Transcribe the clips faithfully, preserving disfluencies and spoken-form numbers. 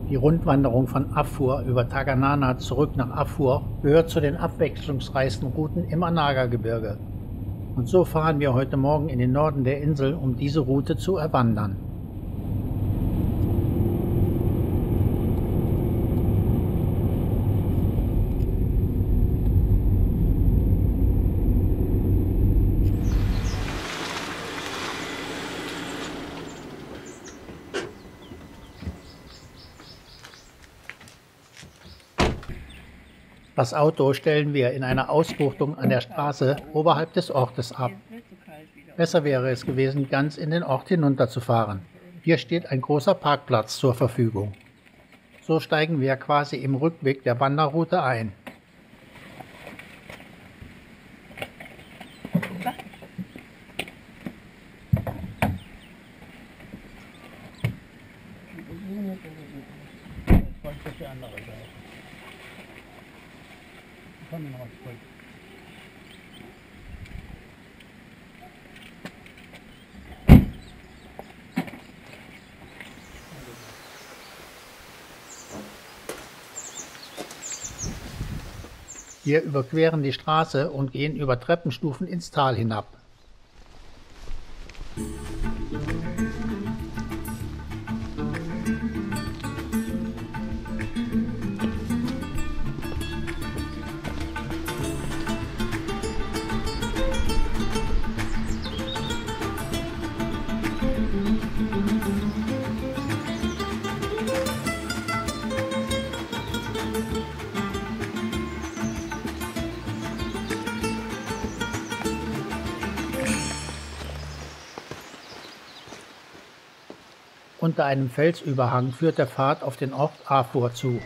Die Rundwanderung von Afur über Taganana zurück nach Afur gehört zu den abwechslungsreichsten Routen im Anaga-Gebirge. Und so fahren wir heute Morgen in den Norden der Insel, um diese Route zu erwandern. Das Auto stellen wir in einer Ausbuchtung an der Straße oberhalb des Ortes ab. Besser wäre es gewesen, ganz in den Ort hinunterzufahren. Hier steht ein großer Parkplatz zur Verfügung. So steigen wir quasi im Rückweg der Wanderroute ein. Wir überqueren die Straße und gehen über Treppenstufen ins Tal hinab. Unter einem Felsüberhang führt der Pfad auf den Ort Afur zu.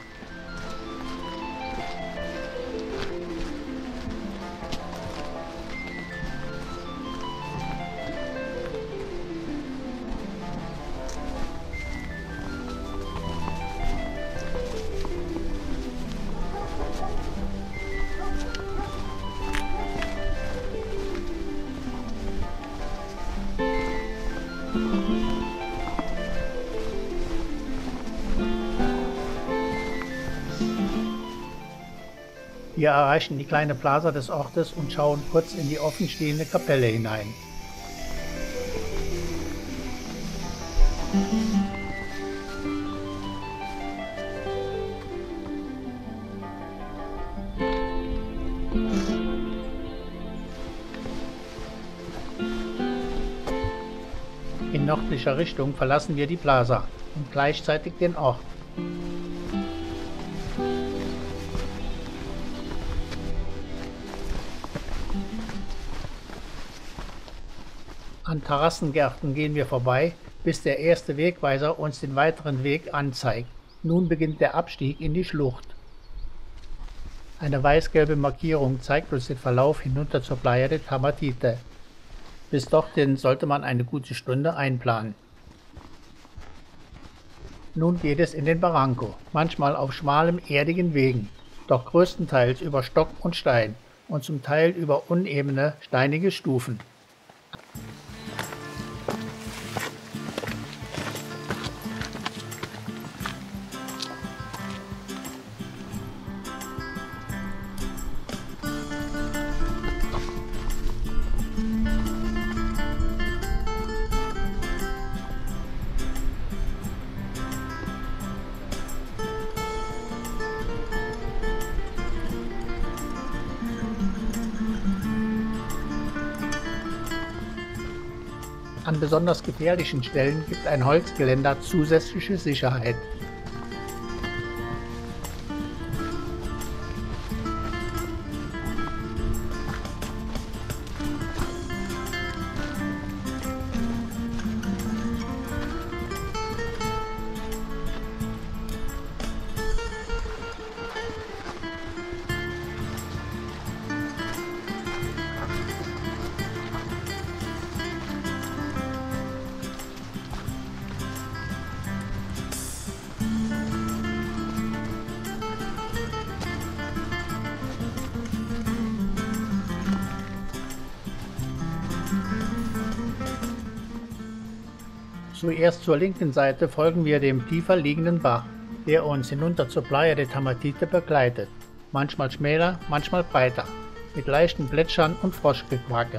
Wir erreichen die kleine Plaza des Ortes und schauen kurz in die offenstehende Kapelle hinein. In nördlicher Richtung verlassen wir die Plaza und gleichzeitig den Ort. An Terrassengärten gehen wir vorbei, bis der erste Wegweiser uns den weiteren Weg anzeigt. Nun beginnt der Abstieg in die Schlucht. Eine weiß-gelbe Markierung zeigt uns den Verlauf hinunter zur Playa de Tamatite. Bis dorthin sollte man eine gute Stunde einplanen. Nun geht es in den Barranco, manchmal auf schmalem, erdigen Wegen, doch größtenteils über Stock und Stein und zum Teil über unebene, steinige Stufen. An besonders gefährlichen Stellen gibt ein Holzgeländer zusätzliche Sicherheit. Zuerst zur linken Seite folgen wir dem tiefer liegenden Bach. der uns hinunter zur Playa de Tamatite begleitet. Manchmal schmäler, manchmal breiter, mit leichten Plätschern und Froschgequacke.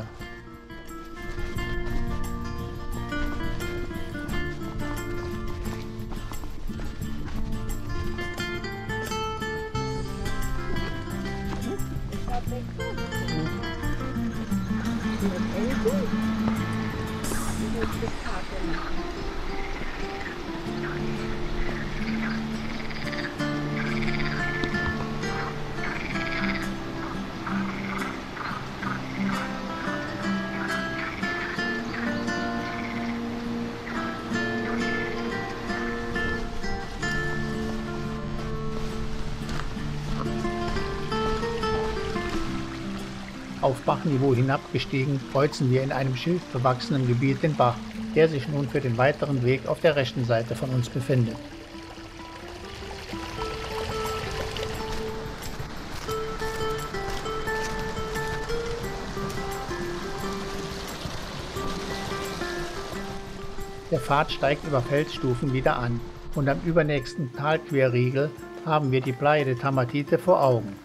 Auf Bachniveau hinabgestiegen, kreuzen wir in einem schilfbewachsenen Gebiet den Bach, der sich nun für den weiteren Weg auf der rechten Seite von uns befindet. Der Pfad steigt über Felsstufen wieder an und am übernächsten Talquerriegel haben wir die Playa de Tamatite vor Augen.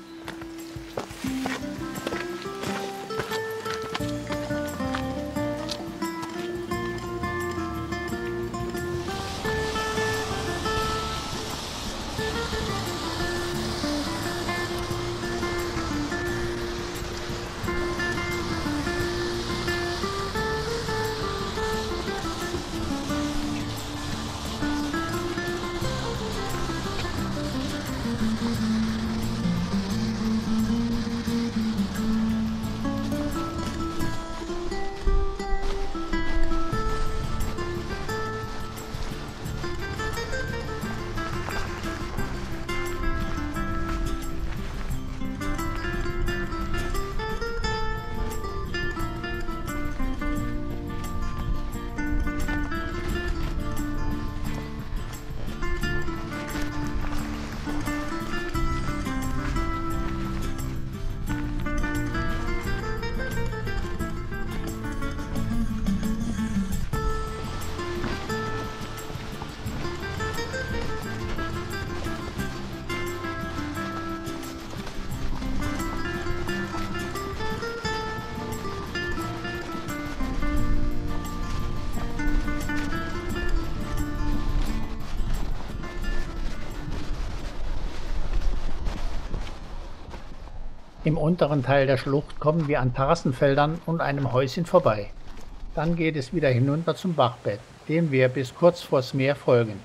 Im unteren Teil der Schlucht kommen wir an Terrassenfeldern und einem Häuschen vorbei. Dann geht es wieder hinunter zum Bachbett, dem wir bis kurz vors Meer folgen.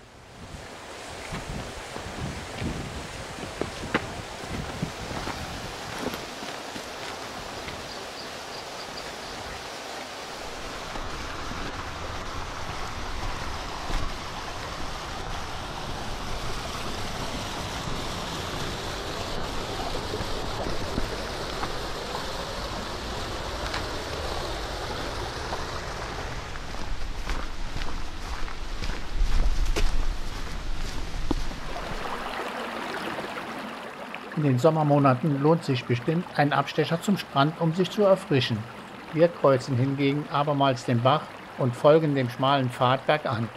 In den Sommermonaten lohnt sich bestimmt ein Abstecher zum Strand, um sich zu erfrischen. Wir kreuzen hingegen abermals den Bach und folgen dem schmalen Pfad bergan.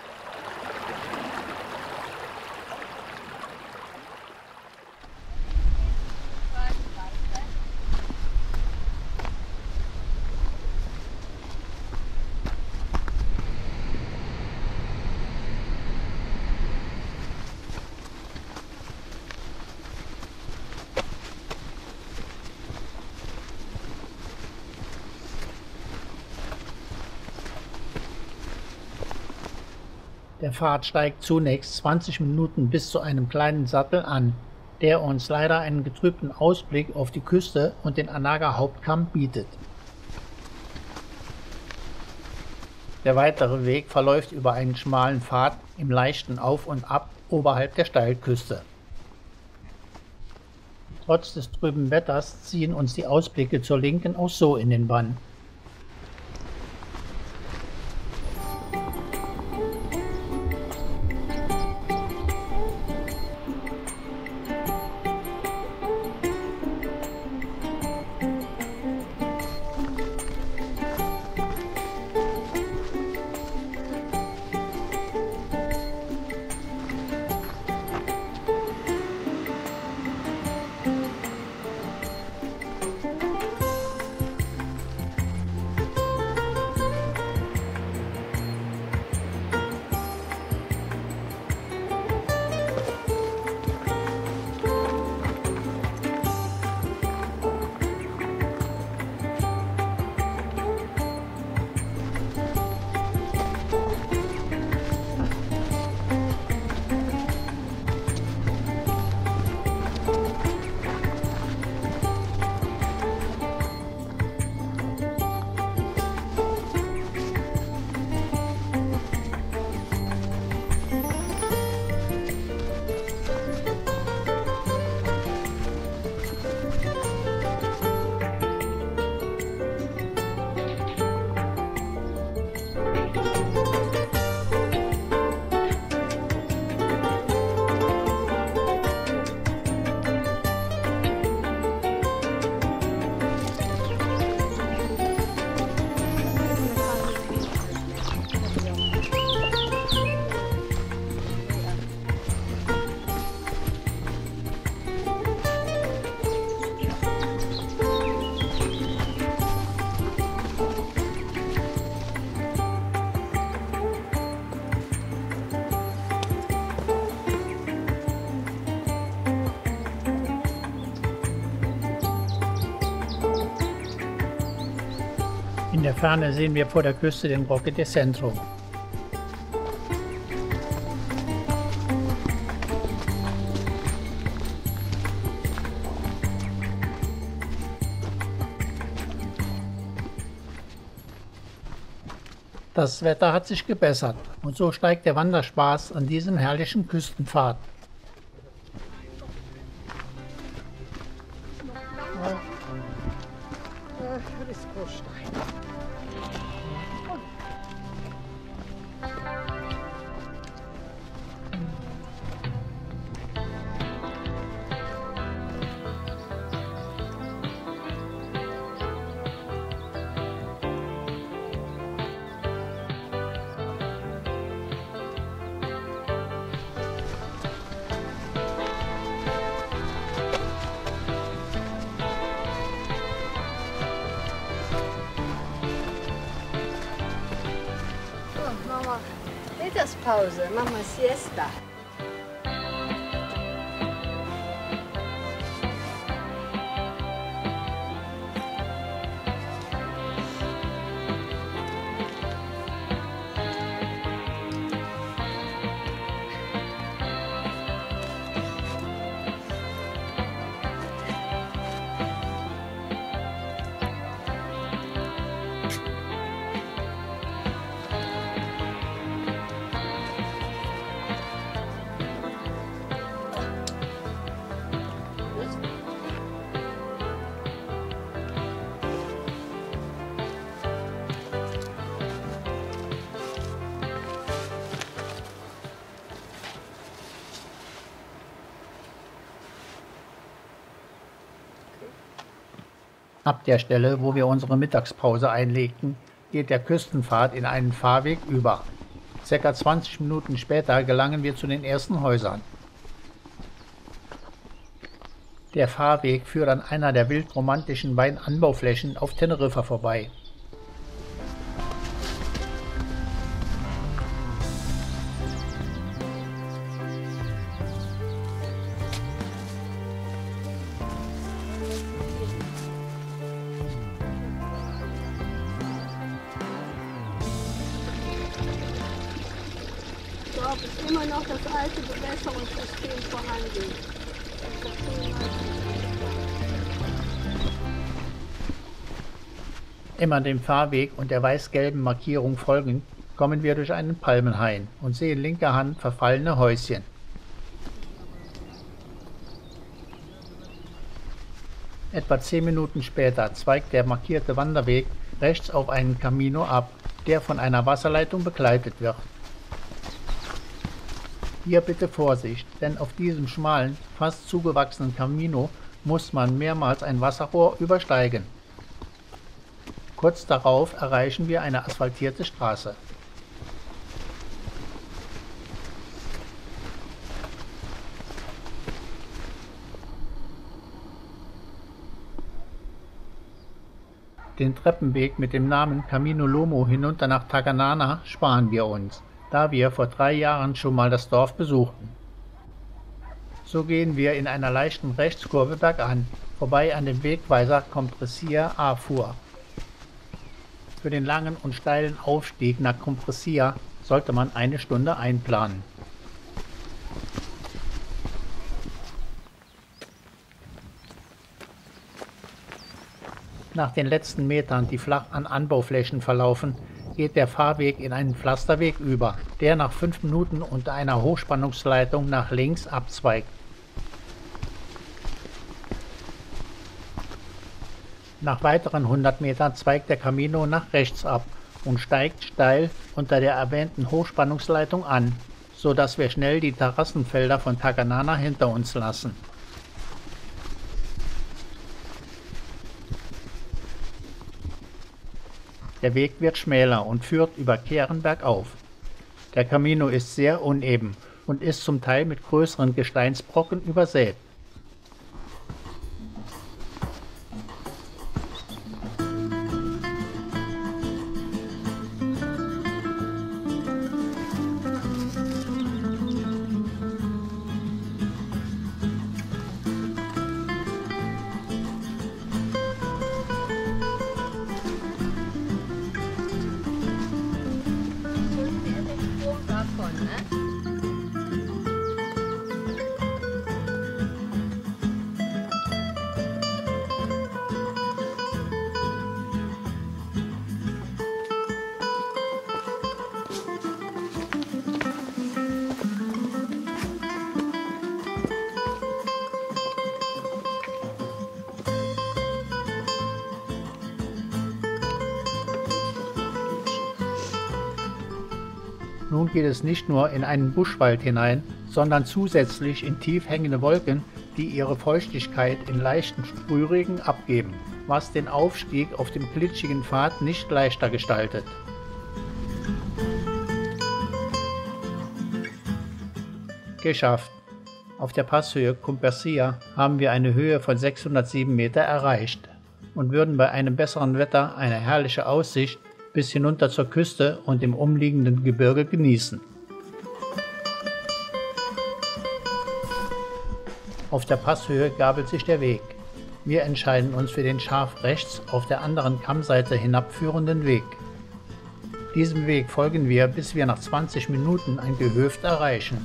Der Pfad steigt zunächst zwanzig Minuten bis zu einem kleinen Sattel an, der uns leider einen getrübten Ausblick auf die Küste und den Anaga-Hauptkamm bietet. Der weitere Weg verläuft über einen schmalen Pfad im leichten Auf und Ab oberhalb der Steilküste. Trotz des trüben Wetters ziehen uns die Ausblicke zur Linken auch so in den Bann. der Ferne sehen wir vor der Küste den Roque de Centro. Das Wetter hat sich gebessert und so steigt der Wanderspaß an diesem herrlichen Küstenpfad. Mama, Mittagspause, Mama Siesta. Ab der Stelle, wo wir unsere Mittagspause einlegten, geht der Küstenpfad in einen Fahrweg über. Circa zwanzig Minuten später gelangen wir zu den ersten Häusern. Der Fahrweg führt an einer der wildromantischen Weinanbauflächen auf Teneriffa vorbei. Dort ist immer noch das alte Bewässerungssystem vorhanden. Immer dem Fahrweg und der weiß-gelben Markierung folgend, kommen wir durch einen Palmenhain und sehen linker Hand verfallene Häuschen. Etwa zehn Minuten später zweigt der markierte Wanderweg rechts auf einen Camino ab, der von einer Wasserleitung begleitet wird. Hier bitte Vorsicht, denn auf diesem schmalen, fast zugewachsenen Camino muss man mehrmals ein Wasserrohr übersteigen. Kurz darauf erreichen wir eine asphaltierte Straße. Den Treppenweg mit dem Namen Camino Lomo hinunter nach Tacanana sparen wir uns, da wir vor drei Jahren schon mal das Dorf besuchten. So gehen wir in einer leichten Rechtskurve bergan, vorbei an dem Wegweiser Compresia Afur. Für den langen und steilen Aufstieg nach Compresia sollte man eine Stunde einplanen. Nach den letzten Metern, die flach an Anbauflächen verlaufen, geht der Fahrweg in einen Pflasterweg über, der nach fünf Minuten unter einer Hochspannungsleitung nach links abzweigt. Nach weiteren hundert Metern zweigt der Camino nach rechts ab und steigt steil unter der erwähnten Hochspannungsleitung an, so dass wir schnell die Terrassenfelder von Tacanana hinter uns lassen. Der Weg wird schmäler und führt über Kehren bergauf. Der Camino ist sehr uneben und ist zum Teil mit größeren Gesteinsbrocken übersät. Nun geht es nicht nur in einen Buschwald hinein, sondern zusätzlich in tief hängende Wolken, die ihre Feuchtigkeit in leichten Sprühregen abgeben, was den Aufstieg auf dem glitschigen Pfad nicht leichter gestaltet. Geschafft! Auf der Passhöhe Kumpersia haben wir eine Höhe von sechshundertsieben Meter erreicht und würden bei einem besseren Wetter eine herrliche Aussicht bis hinunter zur Küste und im umliegenden Gebirge genießen. Auf der Passhöhe gabelt sich der Weg. Wir entscheiden uns für den scharf rechts auf der anderen Kammseite hinabführenden Weg. Diesem Weg folgen wir, bis wir nach zwanzig Minuten ein Gehöft erreichen.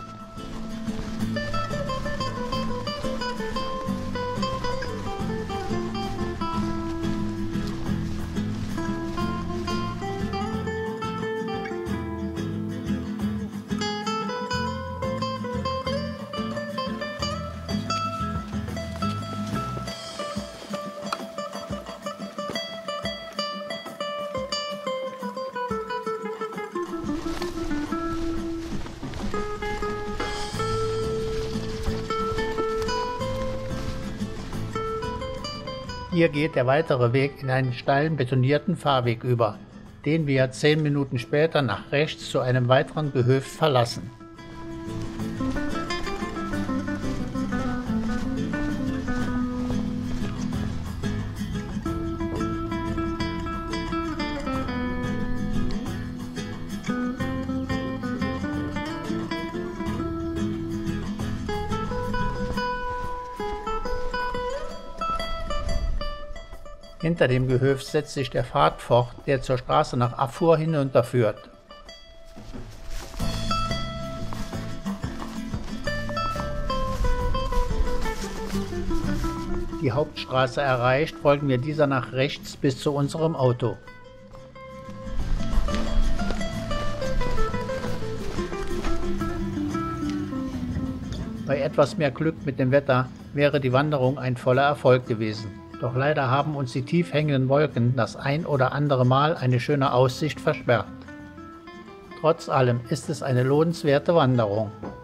Hier geht der weitere Weg in einen steilen betonierten Fahrweg über, den wir zehn Minuten später nach rechts zu einem weiteren Gehöft verlassen. Hinter dem Gehöft setzt sich der Pfad fort, der zur Straße nach Afur hinunterführt. Die Hauptstraße erreicht, folgen wir dieser nach rechts bis zu unserem Auto. Bei etwas mehr Glück mit dem Wetter wäre die Wanderung ein voller Erfolg gewesen. Doch leider haben uns die tief hängenden Wolken das ein oder andere Mal eine schöne Aussicht versperrt. Trotz allem ist es eine lohnenswerte Wanderung.